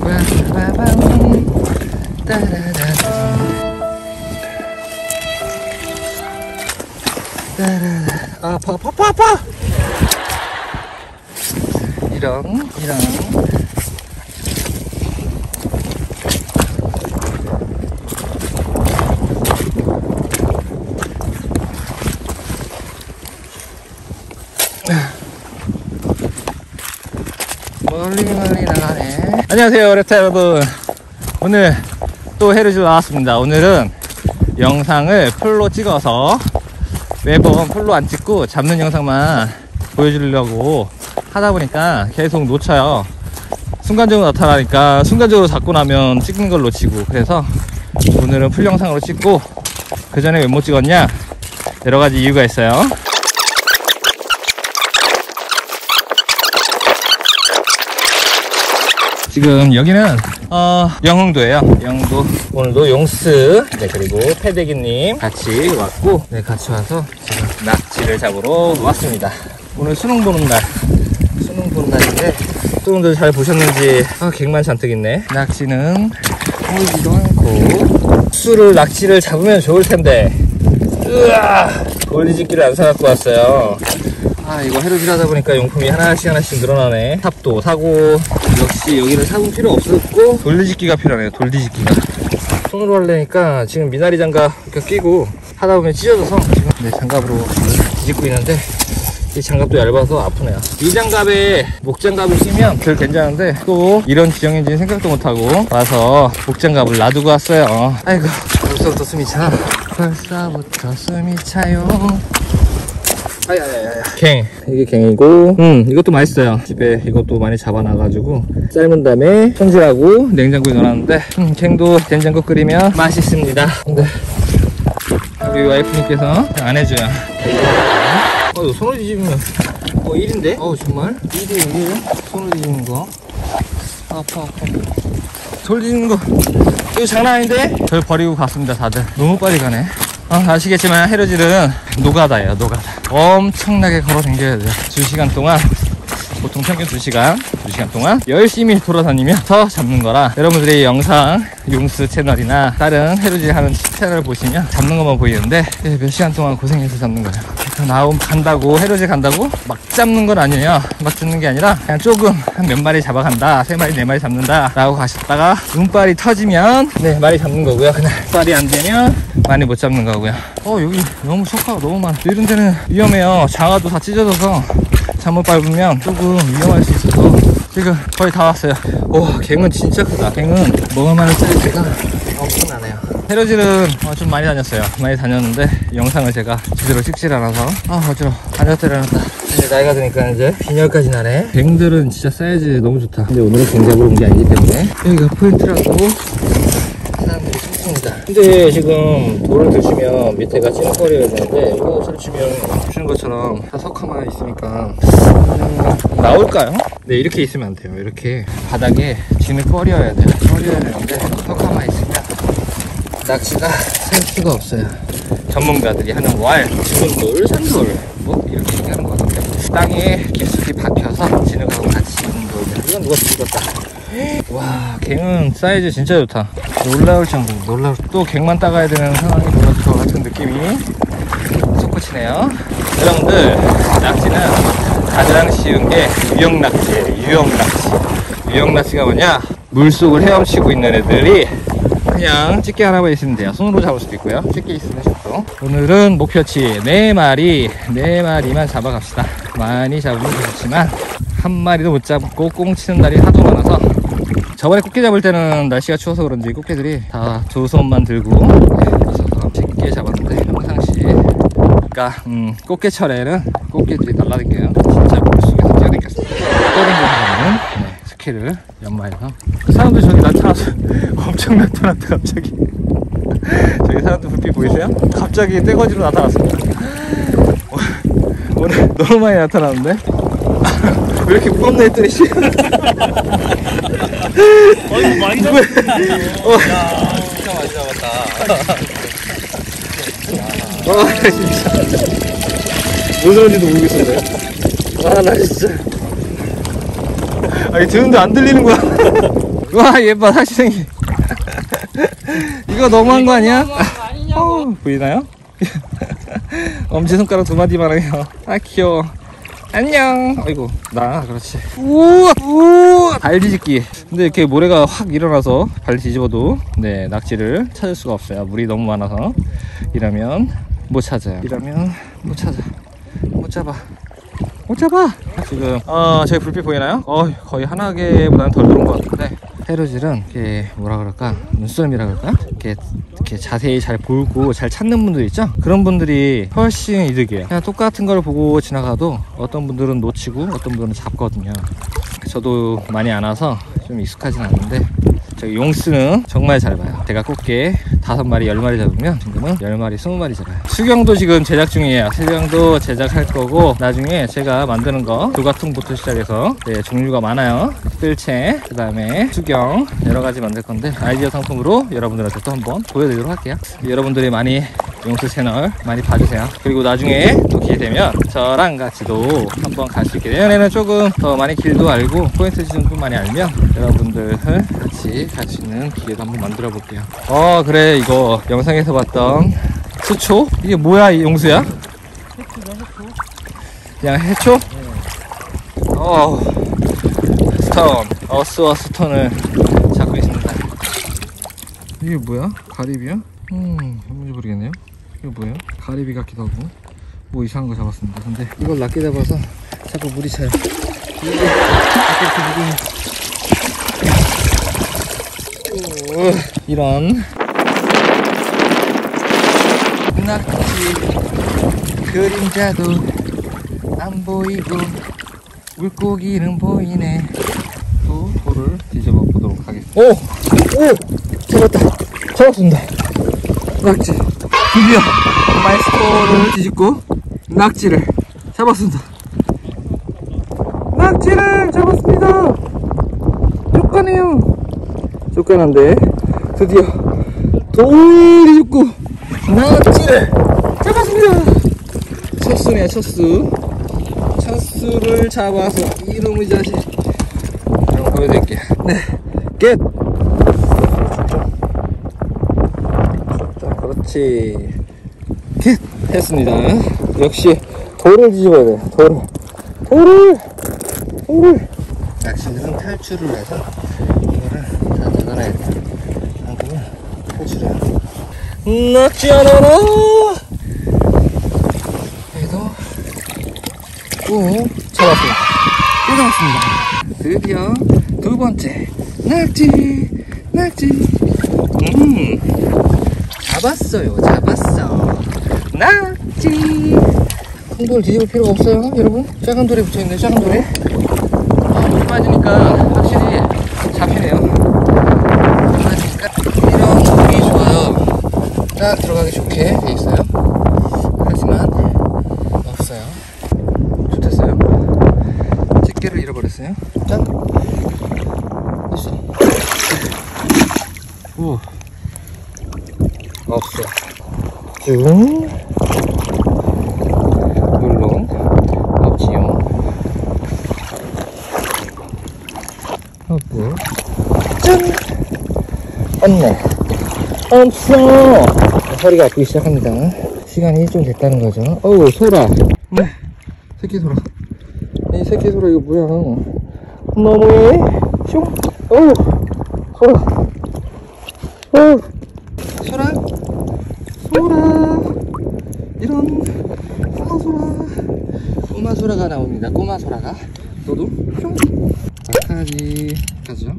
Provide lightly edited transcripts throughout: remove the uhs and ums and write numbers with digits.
아파. 이런. 멀리 나가네. 안녕하세요, 랩타 여러분. 오늘 또 해루질 나왔습니다. 오늘은 영상을 풀로 찍어서 매번 풀로 안 찍고 잡는 영상만 보여주려고 하다 보니까 계속 놓쳐요. 순간적으로 나타나니까 순간적으로 잡고 나면 찍는 걸 놓치고, 그래서 오늘은 풀 영상으로 찍고, 그 전에 왜 못 찍었냐? 여러 가지 이유가 있어요. 지금 여기는 영흥도예요. 영흥도. 오늘도 용스, 네, 그리고 패대기님 같이 왔고, 네, 같이 와서 지금 낙지를 잡으러 왔습니다. 오늘 수능 보는 날인데, 여러분들 잘 보셨는지 객만 잔뜩 있네. 낙지는 보이지도 않고, 낙지를 잡으면 좋을 텐데, 돌리집기를 안 사갖고 왔어요. 이거 해루질 하다 보니까 용품이 하나씩 늘어나네. 탑도 사고, 역시 여기는 사고 필요 없었고, 돌리집기가 필요하네요. 돌리집기가. 손으로 하려니까 지금 미나리 장갑 이렇게 끼고 하다 보면 찢어져서 지금 장갑으로 뒤집고 있는데, 이 장갑도 얇아서 아프네요. 이 장갑에 목장갑을 끼면 덜 괜찮은데, 또 이런 지형인지는 생각도 못하고 와서 목장갑을 놔두고 왔어요. 아이고, 벌써부터 숨이 차. 벌써부터 숨이 차요. 갱. 이게 갱이고, 이것도 맛있어요. 집에 이것도 많이 잡아놔가지고 삶은 다음에 손질하고 냉장고에 넣어놨는데, 갱도 된장국 끓이면 맛있습니다. 근데 우리 와이프님께서 안 해줘요. 손을 뒤집으면 1인데? 정말? 1이에요? 손을 뒤집는 거. 아파. 손 뒤집는 거 이거 장난 아닌데? 절 버리고 갔습니다. 다들 너무 빨리 가네. 아시겠지만 해루질은 노가다예요. 노가다. 엄청나게 걸어 다녀야 돼요. 2시간 동안, 보통 평균 2시간 동안 열심히 돌아다니면서 잡는 거라, 여러분들이 영상 용스 채널이나 다른 해루질 하는 채널 보시면 잡는 것만 보이는데, 몇 시간 동안 고생해서 잡는 거예요. 해루질 간다고 막 잡는 건 아니에요. 막 잡는 게 아니라 그냥 조금 한 몇 마리 잡아간다, 3마리 4마리 잡는다 라고 가셨다가 운빨이 터지면 많이 잡는 거고요. 그냥 운빨이 안 되면 많이 못 잡는 거고요. 여기 너무 석화가 너무 많아. 이런 데는 위험해요. 장화도 다 찢어져서 잘못 밟으면 조금 위험할 수 있어서 지금 거의 다 왔어요. 갱은 진짜 크다. 갱은 먹을만한 사이즈가 엄청나네요. 해루질은 좀 많이 다녔어요. 많이 다녔는데 영상을 제가 제대로 찍질 않아서 어지러워. 앉았다 이제 나이가 드니까 이제 빈혈까지 나네. 갱들은 진짜 사이즈 너무 좋다. 근데 오늘은 갱 잡으러 온 게 아니기 때문에 여기가 포인트라고 사람들이 찾습니다. 근데 지금 돌을 드시면 밑에가 찌릿거려야 되는데, 이거 드시면 것처럼 다 석화만 있으니까 나올까요? 네, 이렇게 있으면 안 돼요. 이렇게 바닥에 지느거려야 돼요. 꺼려야 되는데 석화만 있으면 낚시가 살 수가 없어요. 전문가들이 하는 지문돌, 산돌 이렇게 얘기하는 것 같은데, 땅에 깊숙이 박혀서 진흙하고 같이 있는 돌들. 이건 누가 뒤집었다. 와, 갱은 사이즈 진짜 좋다. 놀라울 정도로 또 갱만 따가야 되는 상황이 벌어질 것 같은 느낌이 솟구치네요. 여러분들, 낙지는 가장 쉬운 게 유형낙지예요. 유형낙지가 뭐냐? 물속을 헤엄치고 있는 애들이 그냥 집게 하나만 있으면 돼요. 손으로 잡을 수도 있고요. 집게 있으면 쉽고. 오늘은 목표치 4마리만 잡아갑시다. 많이 잡으면 좋지만 한 마리도 못 잡고 꽁치는 날이 하도 많아서, 저번에 꽃게 잡을 때는 날씨가 추워서 그런지 꽃게들이 다 2손만 들고 있어서 집게 잡았는데, 평상시에 꽃게철에는 꽃게들이 날라다녀요. 진짜 물속에서 뛰어다녔습니다. 뛰어다니는 스킬을 연마해서. 사람들 저기 나타나서 엄청 나타났다. 갑자기 저기 사람들 불빛 보이세요? 갑자기 떼거지로 나타났습니다. 오늘 너무 많이 나타나는데 왜 이렇게 무겁나 했더니 이거 많이 잡았다. 야, 진짜 많이 잡았다. 진짜 뭔 소리인지도 모르겠었네. 나 진짜 드는데 안 들리는 거야. 와, 예뻐, 사시생이. 이거 너무한 거 아니야? 보이나요? 엄지손가락 2마디만 해요. 아, 귀여워. 안녕. 아이고, 그렇지. 우와, 우와. 발 뒤집기. 근데 이렇게 모래가 확 일어나서 발 뒤집어도 네, 낙지를 찾을 수가 없어요. 물이 너무 많아서. 이러면 못 찾아요. 못 찾아. 못 잡아. 지금 저기 불빛 보이나요? 거의 하나개보다는 덜 들어온 것 같은데, 페루질은 이렇게 뭐라 그럴까, 눈썰미라 그럴까, 이렇게 자세히 잘 보고 잘 찾는 분들 있죠? 그런 분들이 훨씬 이득이에요. 그냥 똑같은 걸 보고 지나가도 어떤 분들은 놓치고 어떤 분들은 잡거든요. 저도 많이 안 와서 좀 익숙하진 않은데, 저기 용스는 정말 잘 봐요. 제가 꽃게 5마리 10마리 잡으면 지금은 10마리 20마리 잡아요. 수경도 지금 제작 중이에요. 수경도 제작할 거고, 나중에 제가 만드는 거 조가통부터 시작해서 네, 종류가 많아요. 뜰채, 그 다음에 수경, 여러가지 만들 건데 아이디어 상품으로 여러분들한테 또 한번 보여드리도록 할게요. 여러분들이 많이 용스 채널 많이 봐주세요. 그리고 나중에 또 기회 되면 저랑 같이도 한번 갈 수 있게, 내년에는 조금 더 많이 길도 알고 포인트 지점도 많이 알면 여러분들을 같이 갈 수 있는 기회도 한번 만들어 볼게요. 그래, 이거 영상에서 봤던 수초? 이게 뭐야, 이 용수야? 그냥 해초? 스톤, 어스와 스톤을 잡고 있습니다. 이게 뭐야? 가리비야? 뭔지 모르겠네요. 이게 뭐예요? 가리비 같기도 하고 뭐 이상한 거 잡았습니다. 근데 이걸 낮게 잡아서 자꾸 물이 차요. 이런 낙지 그림자도 안 보이고 물고기는 보이네. 또 돌을 뒤집어 보도록 하겠습니다. 오! 잡았습니다. 낙지 드디어 마이스코를 뒤집고 낙지를 잡았습니다. 쫓겨난데 드디어 돌을 뒤집고 낙지를 잡았습니다. 첫수네, 첫수를 잡아서 이놈의 자식 한번 보여드릴게요. 네, 겟! 자, 그렇지. 겟! 했습니다. 역시 돌을 뒤집어야 돼. 돌을 낚시들은 탈출을 해서 이거를 다 닫아놔야 돼. 닫으면 탈출해요. 낙지 하나라! 그래도 또 잡았습니다. 드디어 두 번째 낙지. 잡았어. 낙지. 큰 돌 뒤집을 필요가 없어요, 여러분. 작은 돌에 붙어있네, 작은 돌에. 물이 빠지니까 확실히 잡히네요. 그러니까 이런 돌이 좋아요. 딱 들어가기 좋게 돼 있어요. 하지만 없어요. 좋댔어요. 집게를 잃어버렸어요. 짠. 됐어. 오. 없어. 쭉. 물론 없지요. 하고 짠! 없네. 없어. 허리가 아프기 시작합니다. 시간이 좀 됐다는 거죠. 어우, 소라. 네, 새끼 소라. 이 새끼 소라 이거 뭐야? 너무해. 슝. 어우, 소라. 어우, 소라. 이런 꼬마 소라가 나옵니다. 꼬마 소라가. 너도 슝. 아카지 가죠.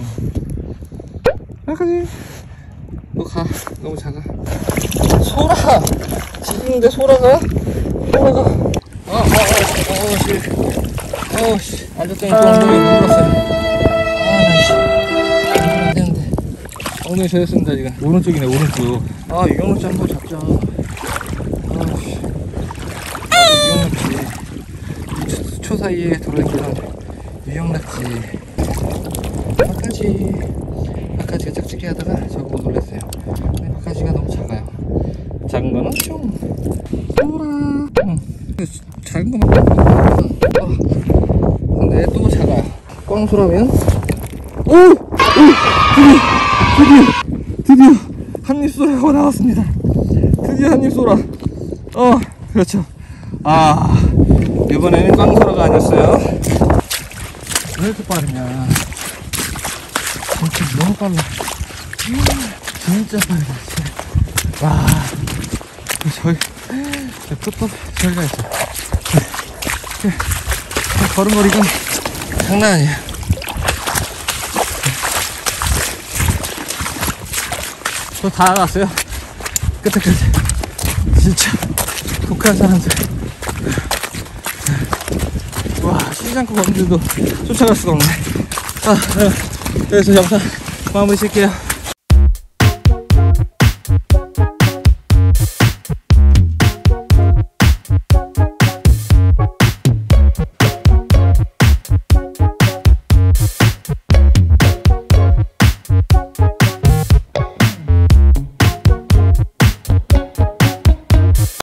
아카지. 너 가. 너무 작아. 소라. 지금인데 소라가. 씨. 앉았더니 또 엉덩이에 물었어요. 안 되는데. 엉덩이 젖었습니다, 지금. 오른쪽이네, 오른쪽. 유경낙지 한번 잡자. 유경낙지. 수초 사이에 들어있던 유경낙지. 아카지가 짝짓기 하다가 저거 놀랐어요. 근데 아카지가 너무 작아요. 작은 거는 좀 소라. 작은 거만. 근데 또 작아요. 꽝소라면 오! 드디어 한입소라가 나왔습니다. 드디어 한입소라. 그렇죠. 이번에는 꽝소라가 아니었어요. 왜 이렇게 빠르냐. 진짜 너무 빨라. 진짜 빠르다. 진짜. 와, 저기 저기가 있어. 걸음걸이가 장난 아니야. 저 다 나갔어요. 끝에까지. 진짜 독한 사람들. 와, 쉬지 않고 걷는데도 쫓아갈 수가 없네. 그래서 영상 마무리 칠게요.